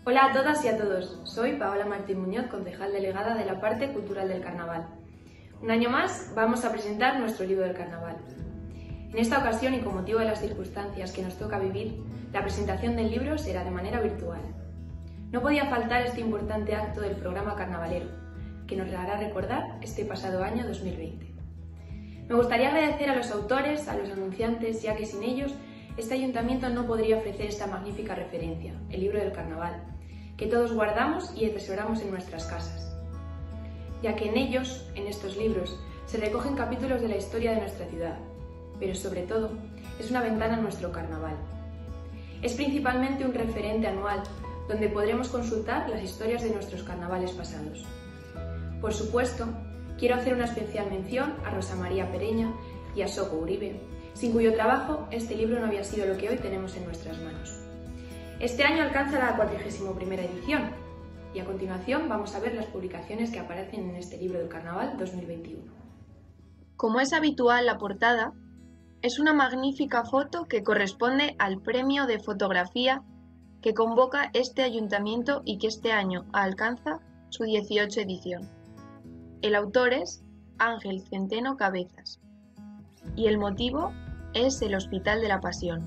Hola a todas y a todos, soy Paola Martín Muñoz, concejal delegada de la parte cultural del Carnaval. Un año más vamos a presentar nuestro libro del Carnaval. En esta ocasión y con motivo de las circunstancias que nos toca vivir, la presentación del libro será de manera virtual. No podía faltar este importante acto del programa carnavalero, que nos hará recordar este pasado año 2020. Me gustaría agradecer a los autores, a los anunciantes, ya que sin ellos este ayuntamiento no podría ofrecer esta magnífica referencia, el libro del Carnaval, que todos guardamos y atesoramos en nuestras casas, ya que en ellos, en estos libros, se recogen capítulos de la historia de nuestra ciudad, pero sobre todo es una ventana a nuestro carnaval. Es principalmente un referente anual donde podremos consultar las historias de nuestros carnavales pasados. Por supuesto, quiero hacer una especial mención a Rosa María Pereña y a Soco Uribe, sin cuyo trabajo este libro no había sido lo que hoy tenemos en nuestras manos. Este año alcanza la 41ª edición y a continuación vamos a ver las publicaciones que aparecen en este libro del Carnaval 2021. Como es habitual, la portada es una magnífica foto que corresponde al premio de fotografía que convoca este ayuntamiento y que este año alcanza su 18ª edición. El autor es Ángel Centeno Cabezas y el motivo es el Hospital de la Pasión.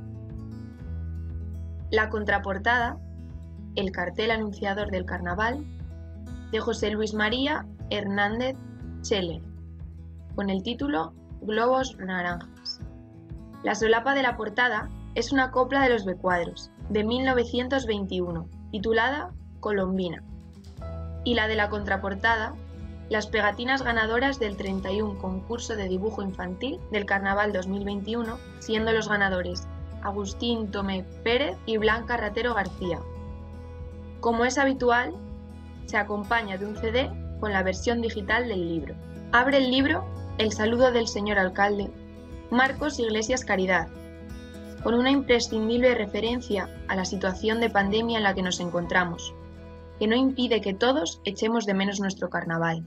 La contraportada, el cartel anunciador del carnaval, de José Luis María Hernández Scheller, con el título Globos Naranjas. La solapa de la portada es una copla de los Becuadros, de 1921, titulada Colombina, y la de la contraportada, las pegatinas ganadoras del 31 concurso de dibujo infantil del Carnaval 2021, siendo los ganadores Agustín Tomé Pérez y Blanca Ratero García. Como es habitual, se acompaña de un CD con la versión digital del libro. Abre el libro el saludo del señor alcalde, Marcos Iglesias Caridad, con una imprescindible referencia a la situación de pandemia en la que nos encontramos, que no impide que todos echemos de menos nuestro carnaval.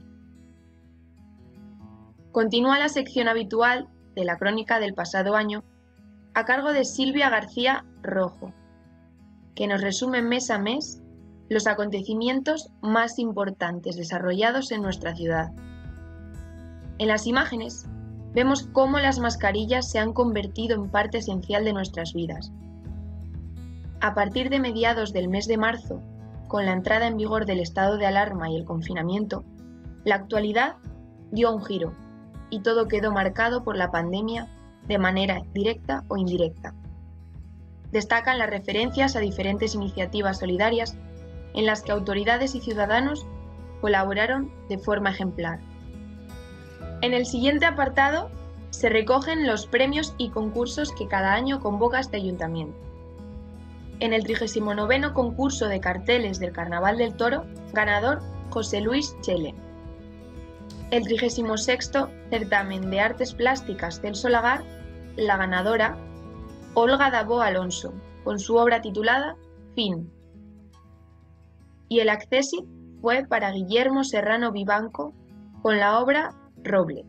Continúa la sección habitual de la crónica del pasado año a cargo de Silvia García Rojo, que nos resume mes a mes los acontecimientos más importantes desarrollados en nuestra ciudad. En las imágenes vemos cómo las mascarillas se han convertido en parte esencial de nuestras vidas. A partir de mediados del mes de marzo, con la entrada en vigor del estado de alarma y el confinamiento, la actualidad dio un giro y todo quedó marcado por la pandemia de manera directa o indirecta. Destacan las referencias a diferentes iniciativas solidarias en las que autoridades y ciudadanos colaboraron de forma ejemplar. En el siguiente apartado se recogen los premios y concursos que cada año convoca este ayuntamiento. En el 39º concurso de carteles del Carnaval del Toro, ganador José Luis Scheller. El 36º certamen de artes plásticas del Solagar, la ganadora Olga Dabó Alonso, con su obra titulada Fin. Y el accésit fue para Guillermo Serrano Vivanco con la obra Roble.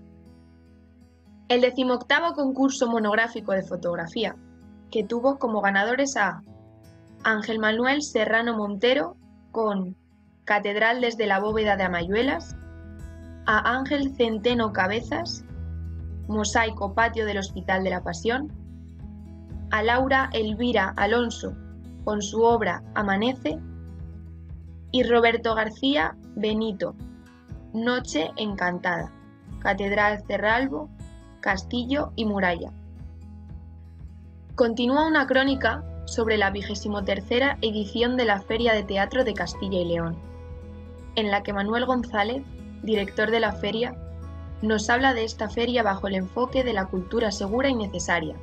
El 18º concurso monográfico de fotografía, que tuvo como ganadores a Ángel Manuel Serrano Montero con Catedral desde la bóveda de Amayuelas, a Ángel Centeno Cabezas, Mosaico Patio del Hospital de la Pasión, a Laura Elvira Alonso con su obra Amanece y Roberto García Benito, Noche Encantada, Catedral Cerralbo, Castillo y Muralla. Continúa una crónica sobre la 23ª edición de la Feria de Teatro de Castilla y León, en la que Manuel González, director de la feria, nos habla de esta feria bajo el enfoque de la cultura segura y necesaria.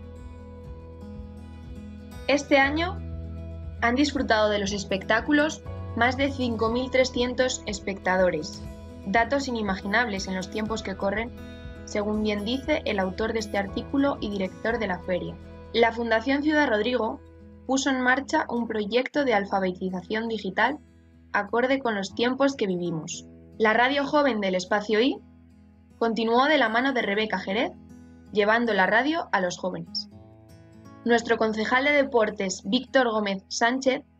Este año han disfrutado de los espectáculos más de 5.300 espectadores, datos inimaginables en los tiempos que corren, según bien dice el autor de este artículo y director de la feria. La Fundación Ciudad Rodrigo puso en marcha un proyecto de alfabetización digital acorde con los tiempos que vivimos. La radio joven del Espacio I continuó de la mano de Rebeca Jerez, llevando la radio a los jóvenes. Nuestro concejal de deportes, Víctor Gómez Sánchez,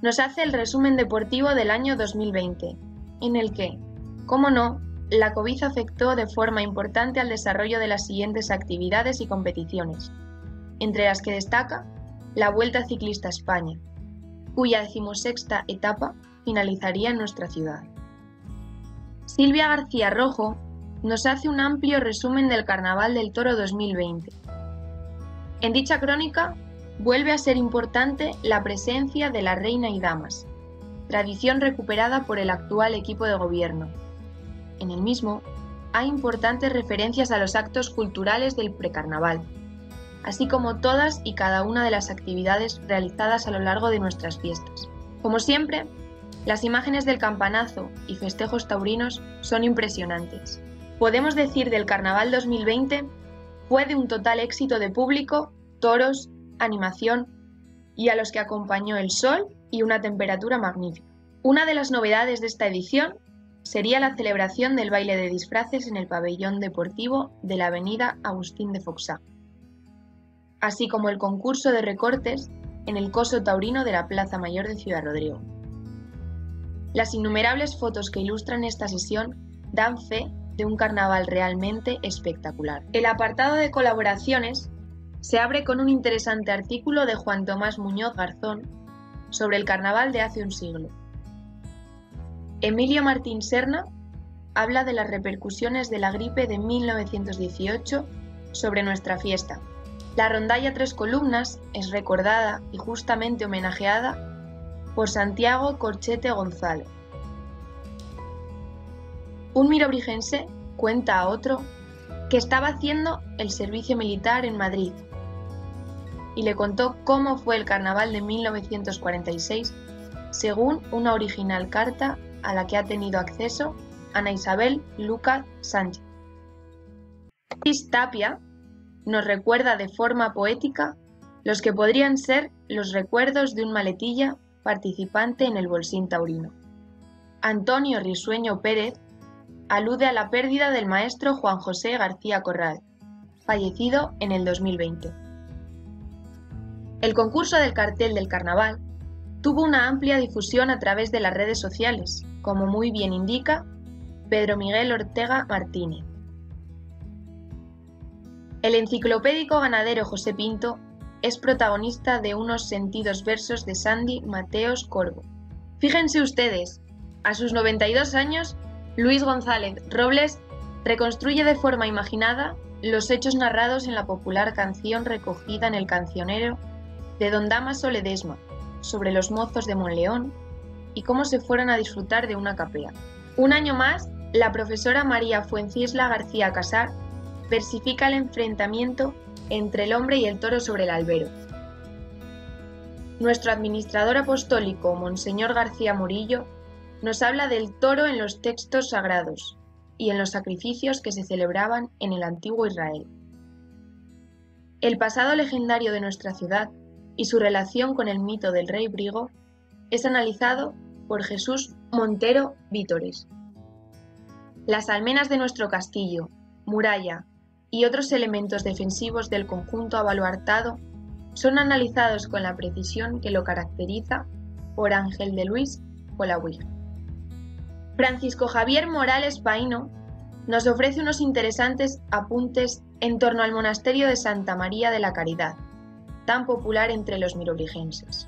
nos hace el resumen deportivo del año 2020, en el que, cómo no, la COVID afectó de forma importante al desarrollo de las siguientes actividades y competiciones, entre las que destaca la Vuelta Ciclista a España, cuya 16ª etapa finalizaría en nuestra ciudad. Silvia García Rojo nos hace un amplio resumen del Carnaval del Toro 2020. En dicha crónica vuelve a ser importante la presencia de la reina y damas, tradición recuperada por el actual equipo de gobierno. En el mismo hay importantes referencias a los actos culturales del precarnaval, así como todas y cada una de las actividades realizadas a lo largo de nuestras fiestas. Como siempre, las imágenes del campanazo y festejos taurinos son impresionantes. Podemos decir del Carnaval 2020 fue de un total éxito de público, toros, animación y a los que acompañó el sol y una temperatura magnífica. Una de las novedades de esta edición sería la celebración del baile de disfraces en el pabellón deportivo de la avenida Agustín de Foxá, así como el concurso de recortes en el coso taurino de la Plaza Mayor de Ciudad Rodrigo. Las innumerables fotos que ilustran esta sesión dan fe de un carnaval realmente espectacular. El apartado de colaboraciones se abre con un interesante artículo de Juan Tomás Muñoz Garzón sobre el carnaval de hace un siglo. Emilio Martín Serna habla de las repercusiones de la gripe de 1918 sobre nuestra fiesta. La rondalla Tres Columnas es recordada y justamente homenajeada por Santiago Corchete Gonzalo. Un mirobrigense cuenta a otro que estaba haciendo el servicio militar en Madrid y le contó cómo fue el carnaval de 1946 según una original carta a la que ha tenido acceso Ana Isabel Luca Sánchez. Luis Tapia nos recuerda de forma poética los que podrían ser los recuerdos de un maletilla participante en el Bolsín taurino. Antonio Risueño Pérez alude a la pérdida del maestro Juan José García Corral, fallecido en el 2020. El concurso del cartel del carnaval tuvo una amplia difusión a través de las redes sociales, como muy bien indica Pedro Miguel Ortega Martínez. El enciclopédico ganadero José Pinto es protagonista de unos sentidos versos de Sandy Mateos Corvo. Fíjense ustedes, a sus 92 años, Luis González Robles reconstruye de forma imaginada los hechos narrados en la popular canción recogida en el Cancionero de don Dámaso Ledesma sobre los mozos de Monleón y cómo se fueron a disfrutar de una capea. Un año más, la profesora María Fuencisla García Casar versifica el enfrentamiento entre el hombre y el toro sobre el albero. Nuestro administrador apostólico, Monseñor García Murillo, nos habla del toro en los textos sagrados y en los sacrificios que se celebraban en el antiguo Israel. El pasado legendario de nuestra ciudad y su relación con el mito del rey Brigo es analizado por Jesús Montero Vítores. Las almenas de nuestro castillo, muralla y otros elementos defensivos del conjunto abaluartado son analizados con la precisión que lo caracteriza por Ángel de Luis Colavig. Francisco Javier Morales Paino nos ofrece unos interesantes apuntes en torno al monasterio de Santa María de la Caridad, tan popular entre los mirobrigenses.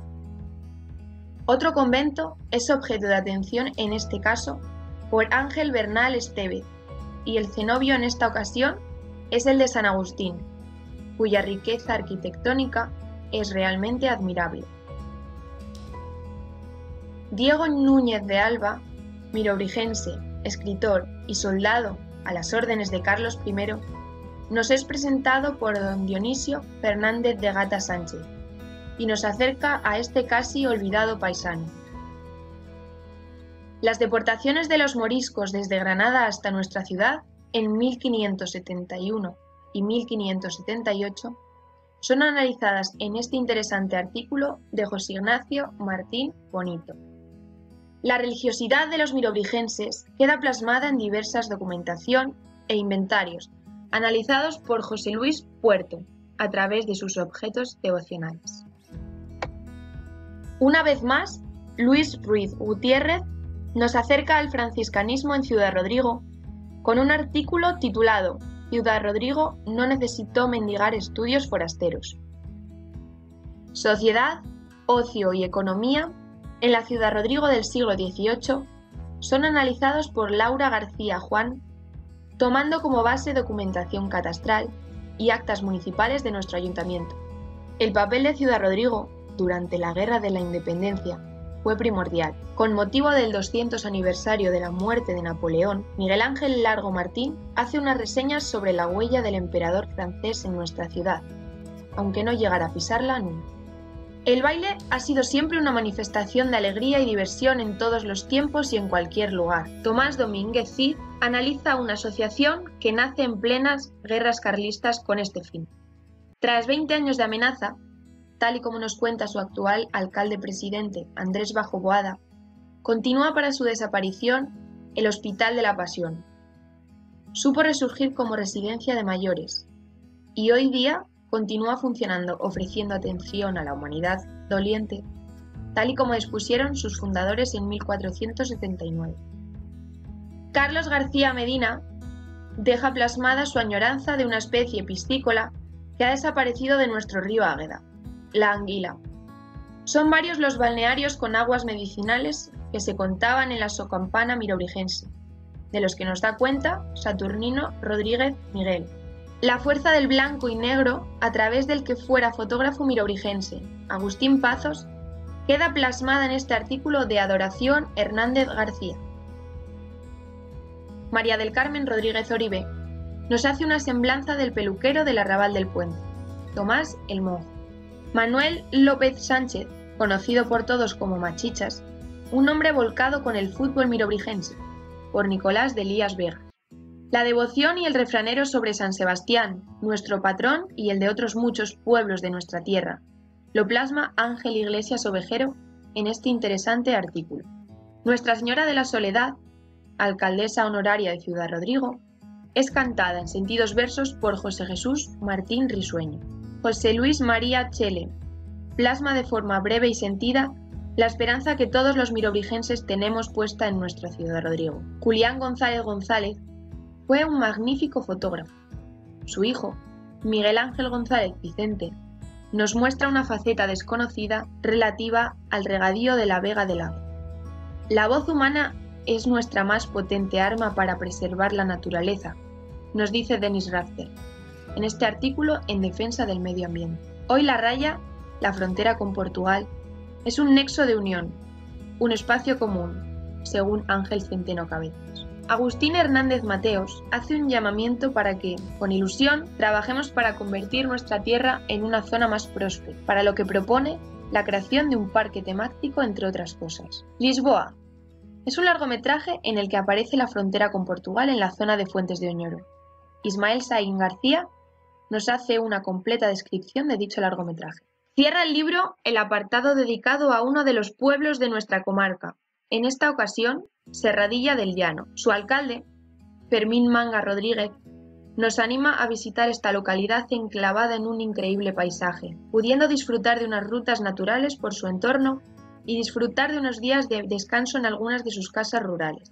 Otro convento es objeto de atención en este caso por Ángel Bernal Estevez, y el cenobio en esta ocasión es el de San Agustín, cuya riqueza arquitectónica es realmente admirable. Diego Núñez de Alba, mirobrigense, escritor y soldado a las órdenes de Carlos I, nos es presentado por don Dionisio Fernández de Gata Sánchez y nos acerca a este casi olvidado paisano. Las deportaciones de los moriscos desde Granada hasta nuestra ciudad en 1571 y 1578 son analizadas en este interesante artículo de José Ignacio Martín Bonito. La religiosidad de los mirobrigenses queda plasmada en diversas documentación e inventarios analizados por José Luis Puerto a través de sus objetos devocionales. Una vez más, Luis Ruiz Gutiérrez nos acerca al franciscanismo en Ciudad Rodrigo con un artículo titulado Ciudad Rodrigo no necesitó mendigar estudios forasteros. Sociedad, ocio y economía en la Ciudad Rodrigo del siglo XVIII son analizados por Laura García Juan, tomando como base documentación catastral y actas municipales de nuestro ayuntamiento. El papel de Ciudad Rodrigo durante la Guerra de la Independencia fue primordial. Con motivo del 200 aniversario de la muerte de Napoleón, Miguel Ángel Largo Martín hace unas reseñas sobre la huella del emperador francés en nuestra ciudad, aunque no llegara a pisarla nunca. El baile ha sido siempre una manifestación de alegría y diversión en todos los tiempos y en cualquier lugar. Tomás Domínguez Cid analiza una asociación que nace en plenas guerras carlistas con este fin. Tras 20 años de amenaza, tal y como nos cuenta su actual alcalde-presidente Andrés Bajo Boada, continúa para su desaparición el Hospital de la Pasión. Supo resurgir como residencia de mayores y hoy día continúa funcionando ofreciendo atención a la humanidad doliente, tal y como dispusieron sus fundadores en 1479. Carlos García Medina deja plasmada su añoranza de una especie piscícola que ha desaparecido de nuestro río Águeda, la anguila. Son varios los balnearios con aguas medicinales que se contaban en la Socampana mirobrigense, de los que nos da cuenta Saturnino Rodríguez Miguel. La fuerza del blanco y negro, a través del que fuera fotógrafo mirobrigense, Agustín Pazos, queda plasmada en este artículo de Adoración Hernández García. María del Carmen Rodríguez Oribe nos hace una semblanza del peluquero del Arrabal del Puente, Tomás el Monjo. Manuel López Sánchez, conocido por todos como Machichas, un hombre volcado con el fútbol mirobrigense, por Nicolás de Elías Vega. La devoción y el refranero sobre San Sebastián, nuestro patrón y el de otros muchos pueblos de nuestra tierra, lo plasma Ángel Iglesias Ovejero en este interesante artículo. Nuestra Señora de la Soledad, alcaldesa honoraria de Ciudad Rodrigo, es cantada en sentidos versos por José Jesús Martín Risueño. José Luis María Chele plasma de forma breve y sentida la esperanza que todos los mirobrigenses tenemos puesta en nuestra Ciudad Rodrigo. Julián González González fue un magnífico fotógrafo. Su hijo, Miguel Ángel González Vicente, nos muestra una faceta desconocida relativa al regadío de la Vega del Agua. La voz humana es nuestra más potente arma para preservar la naturaleza, nos dice Denis Rafter en este artículo en defensa del medio ambiente. Hoy la raya, la frontera con Portugal, es un nexo de unión, un espacio común, según Ángel Centeno Cabezas. Agustín Hernández Mateos hace un llamamiento para que, con ilusión, trabajemos para convertir nuestra tierra en una zona más próspera, para lo que propone la creación de un parque temático, entre otras cosas. Lisboa es un largometraje en el que aparece la frontera con Portugal en la zona de Fuentes de Oñoro. Ismael Saín García nos hace una completa descripción de dicho largometraje. Cierra el libro el apartado dedicado a uno de los pueblos de nuestra comarca, en esta ocasión Serradilla del Llano. Su alcalde, Fermín Manga Rodríguez, nos anima a visitar esta localidad enclavada en un increíble paisaje, pudiendo disfrutar de unas rutas naturales por su entorno y disfrutar de unos días de descanso en algunas de sus casas rurales.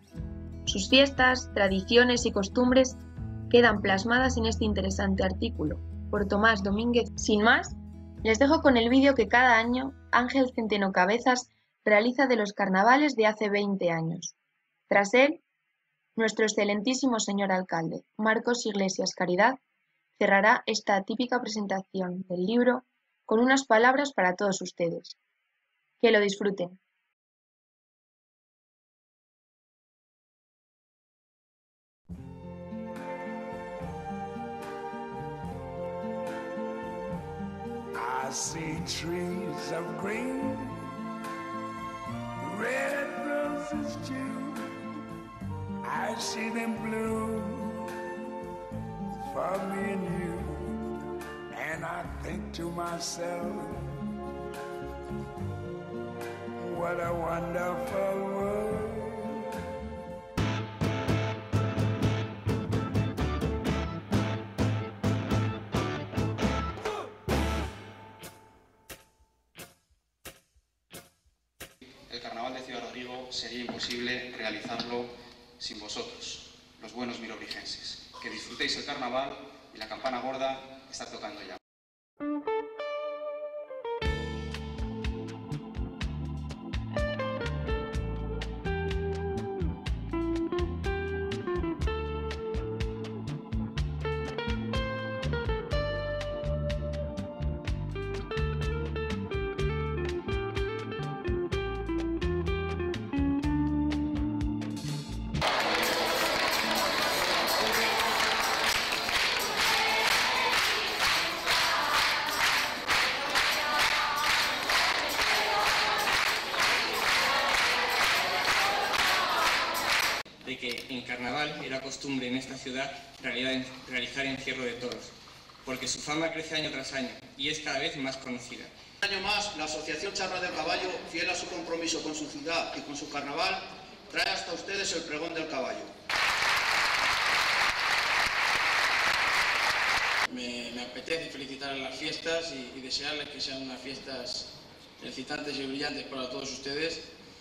Sus fiestas, tradiciones y costumbres quedan plasmadas en este interesante artículo, por Tomás Domínguez. Sin más, les dejo con el vídeo que cada año Ángel Centeno Cabezas realiza de los carnavales de hace 20 años. Tras él, nuestro excelentísimo señor alcalde, Marcos Iglesias Caridad, cerrará esta típica presentación del libro con unas palabras para todos ustedes. Que lo disfruten. I see trees of green, red roses too. I see them bloom for me and you. And I think to myself, what a wonderful world. esto sería imposible realizarlo sin vosotros, los buenos mirobrigenses. Que disfrutéis el carnaval y la campana gorda está tocando ya. De que en carnaval era costumbre en esta ciudad realizar encierro de toros, porque su fama crece año tras año y es cada vez más conocida. Un año más, la Asociación Charra del Caballo, fiel a su compromiso con su ciudad y con su carnaval, trae hasta ustedes el pregón del caballo. Me apetece felicitar las fiestas y desearles que sean unas fiestas excitantes y brillantes para todos ustedes.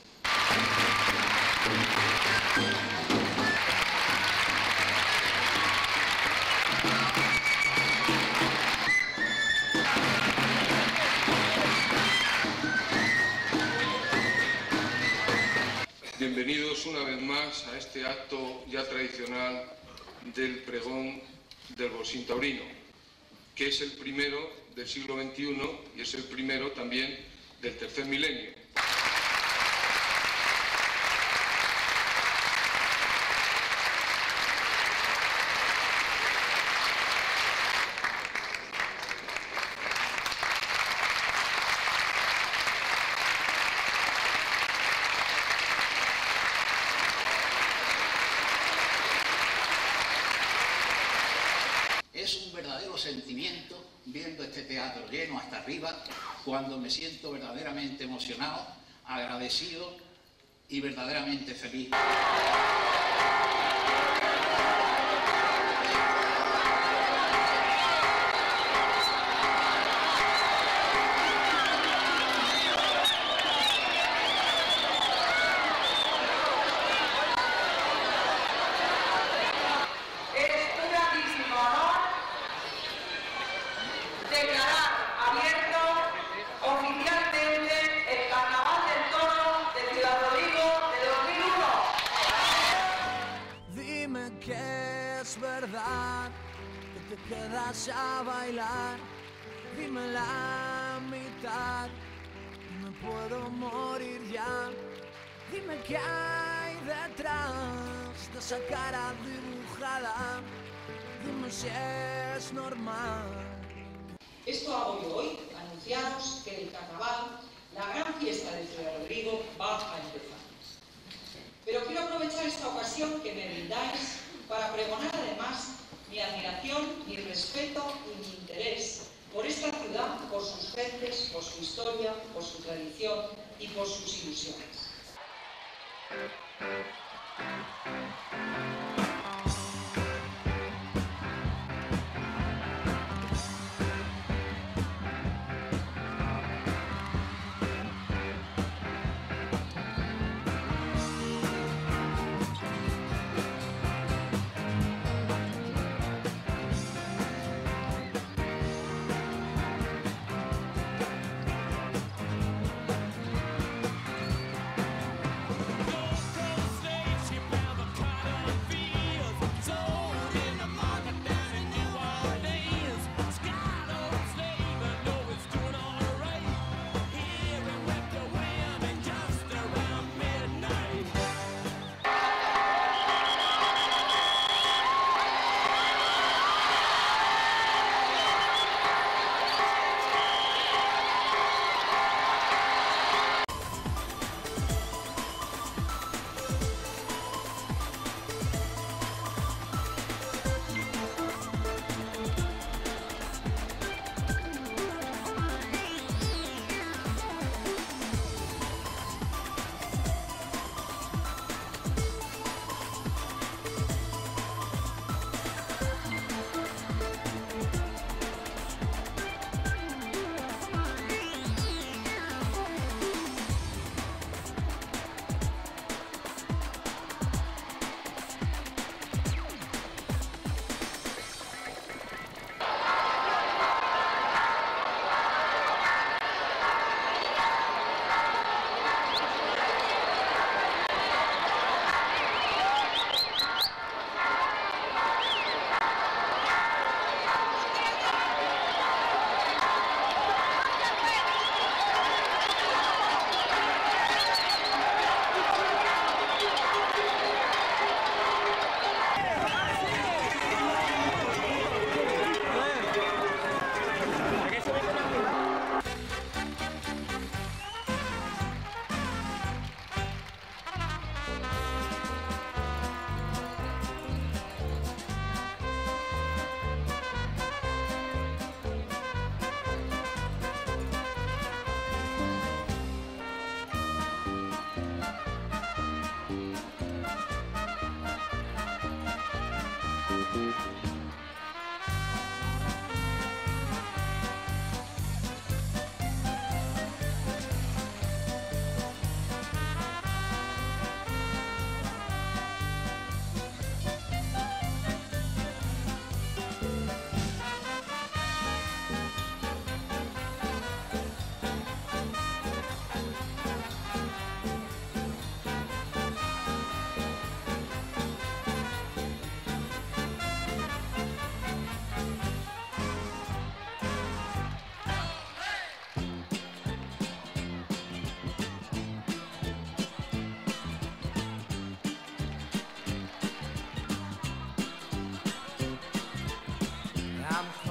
Bienvenidos una vez más a este acto ya tradicional del pregón del Bolsín taurino, que es el primero del siglo XXI y es el primero también del tercer milenio. Es un verdadero sentimiento viendo este teatro lleno hasta arriba, cuando me siento verdaderamente emocionado, agradecido y verdaderamente feliz. Declarar abierto oficialmente el Carnaval del Toro de Ciudad Rodrigo de 2001. Dime que es verdad que te quedas a bailar. Dime la mitad, me puedo morir ya. Dime qué hay detrás de esa cara dibujada. Dime si es normal. Esto hago yo hoy, anunciaros que el Carnaval, la gran fiesta de Ciudad Rodrigo, va a empezar. Pero quiero aprovechar esta ocasión que me brindáis para pregonar además mi admiración, mi respeto y mi interés por esta ciudad, por sus gentes, por su historia, por su tradición y por sus ilusiones. Pocos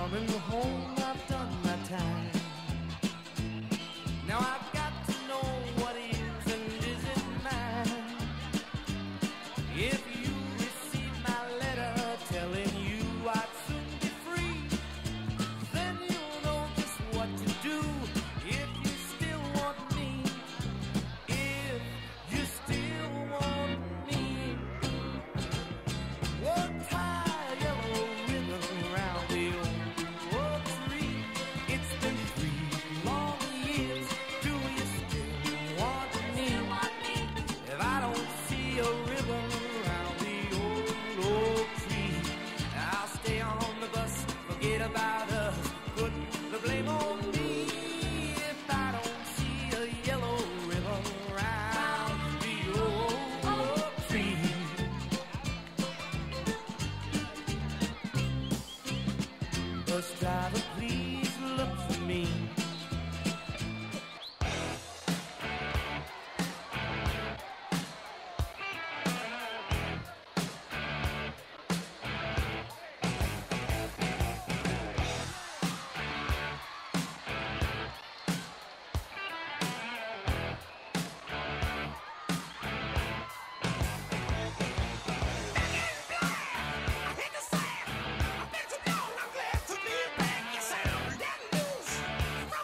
coming home, I've done my time. Now I've got to know what is and isn't mine. If you receive my letter telling you I'd soon be free, then you'll know just what to do. If you still want me, if you still want me, one tie a yellow ribbon around the old tree. It's been 3 long years. Do you still want me? If I don't see a ribbon around the old tree, I'll stay on the bus, forget about us, put the blame on me. If I don't see a yellow ribbon around the old tree. Bus driver, please look for me. I hate to say, I bet you know I'm glad to be back. Yes, I'm letting loose.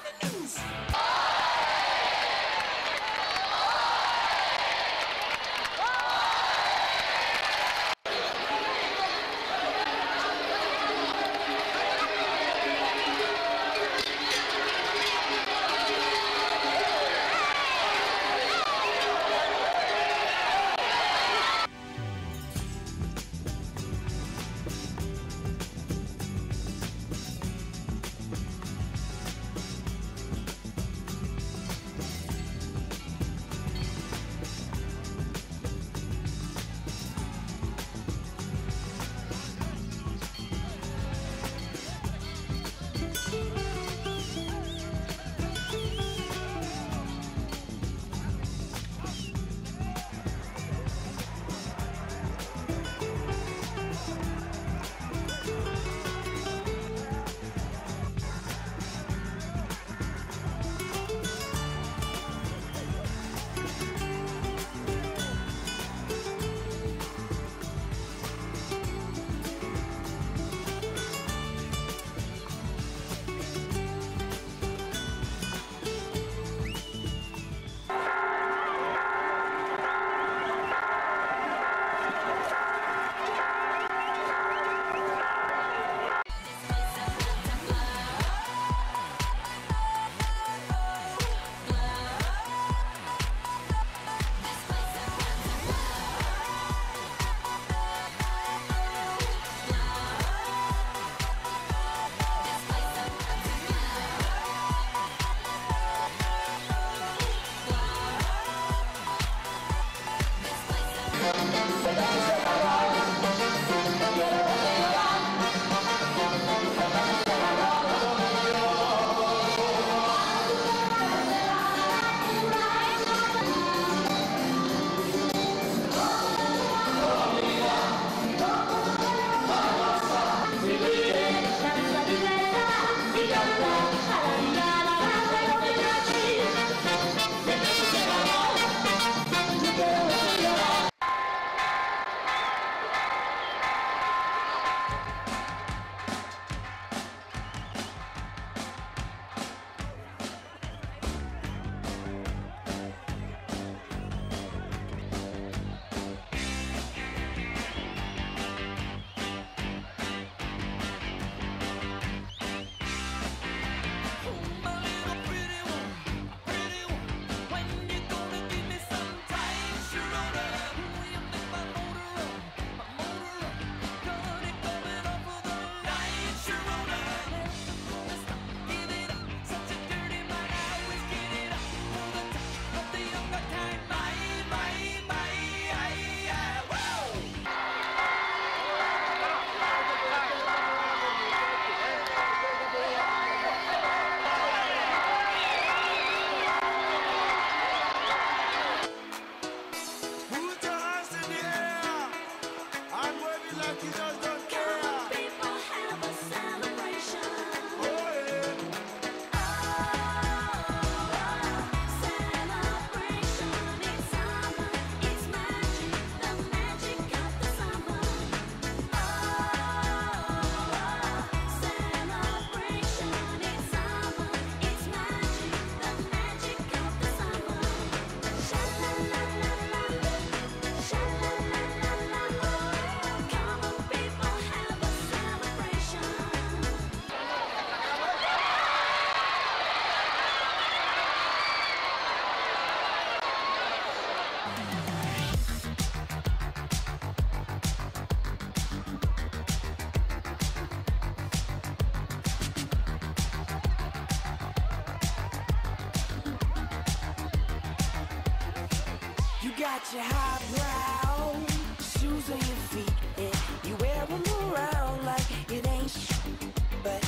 got your highbrow shoes on your feet, and you wear them around like it ain't shit, but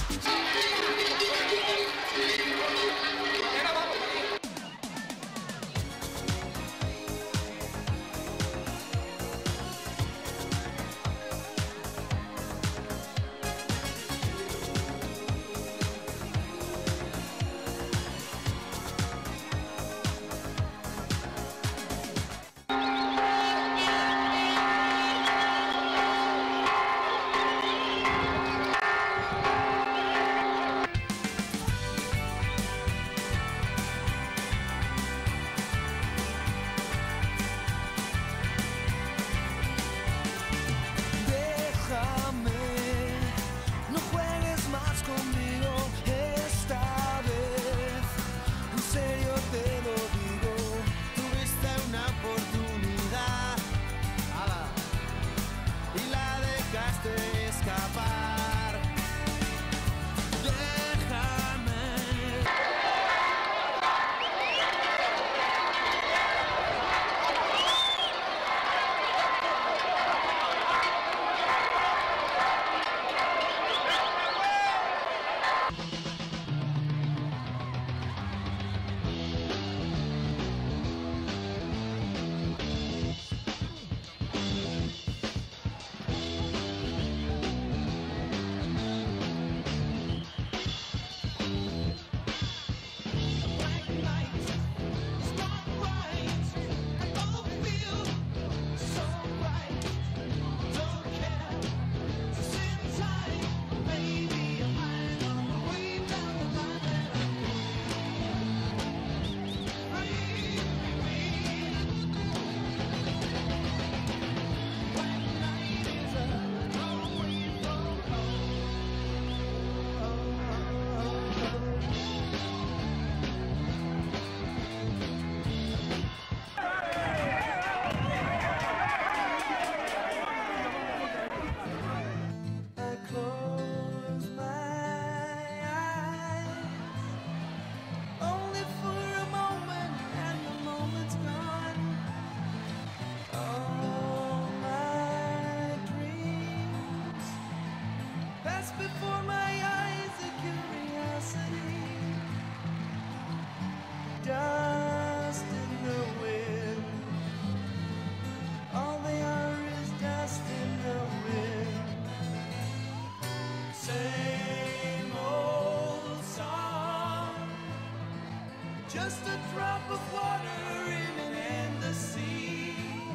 just a drop of water in an endless sea.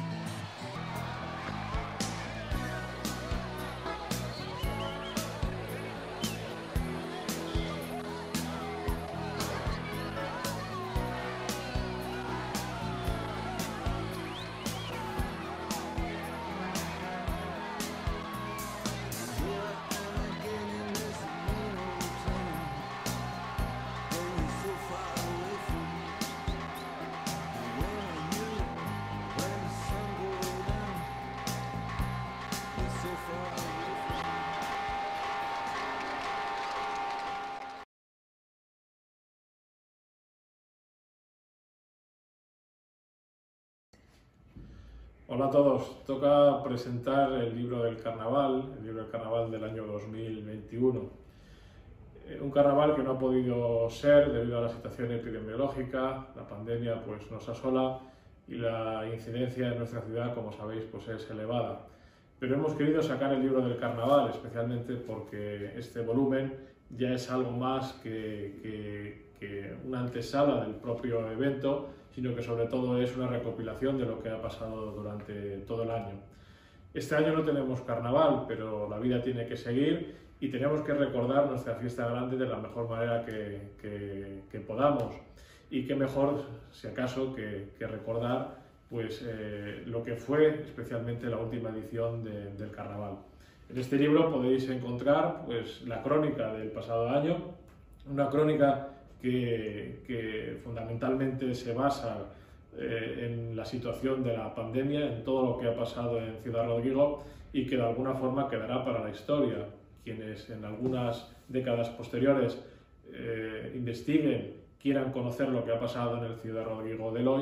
Hola a todos, toca presentar el libro del carnaval del año 2021. Un carnaval que no ha podido ser debido a la situación epidemiológica, la pandemia pues nos asola y la incidencia en nuestra ciudad, como sabéis, pues es elevada. Pero hemos querido sacar el libro del carnaval, especialmente porque este volumen ya es algo más que una antesala del propio evento, sino que sobre todo es una recopilación de lo que ha pasado durante todo el año. Este año no tenemos carnaval, pero la vida tiene que seguir y tenemos que recordar nuestra fiesta grande de la mejor manera que podamos. Y qué mejor, si acaso, que recordar pues, lo que fue especialmente la última edición del carnaval. En este libro podéis encontrar pues, la crónica del pasado año, una crónica que fundamentalmente se basa en la situación de la pandemia, en todo lo que ha pasado en Ciudad Rodrigo y que de alguna forma quedará para la historia. Quienes en algunas décadas posteriores investiguen, quieran conocer lo que ha pasado en el Ciudad Rodrigo de hoy,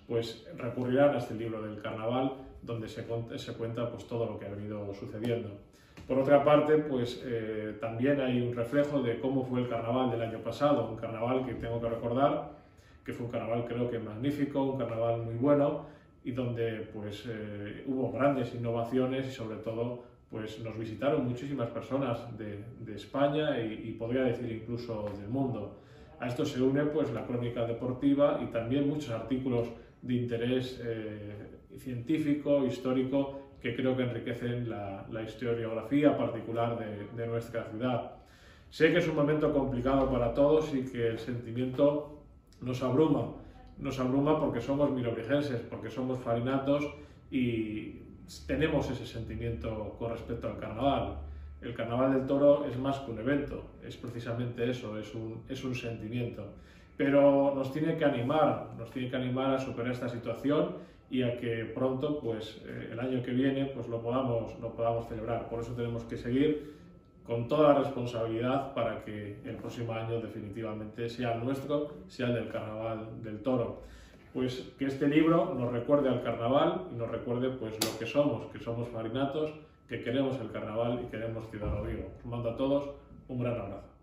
pues recurrirán a este libro del carnaval, donde se cuenta pues todo lo que ha venido sucediendo. Por otra parte, pues también hay un reflejo de cómo fue el carnaval del año pasado, un carnaval que tengo que recordar que fue un carnaval creo que magnífico, un carnaval muy bueno, y donde pues hubo grandes innovaciones y sobre todo pues nos visitaron muchísimas personas de España y podría decir incluso del mundo. A esto se une pues la crónica deportiva y también muchos artículos de interés científico, histórico, que creo que enriquecen la historiografía particular de nuestra ciudad. Sé que es un momento complicado para todos y que el sentimiento nos abruma porque somos mirobrigenses, porque somos farinatos y tenemos ese sentimiento con respecto al carnaval. El carnaval del toro es más que un evento, es precisamente eso, es un sentimiento. Pero nos tiene que animar a superar esta situación y a que pronto, pues el año que viene, pues lo podamos celebrar. Por eso tenemos que seguir con toda la responsabilidad para que el próximo año definitivamente sea el nuestro, sea el del Carnaval del Toro. Pues que este libro nos recuerde al carnaval y nos recuerde pues lo que somos farinatos, que queremos el carnaval y queremos Ciudad Rodrigo. Os mando a todos un gran abrazo.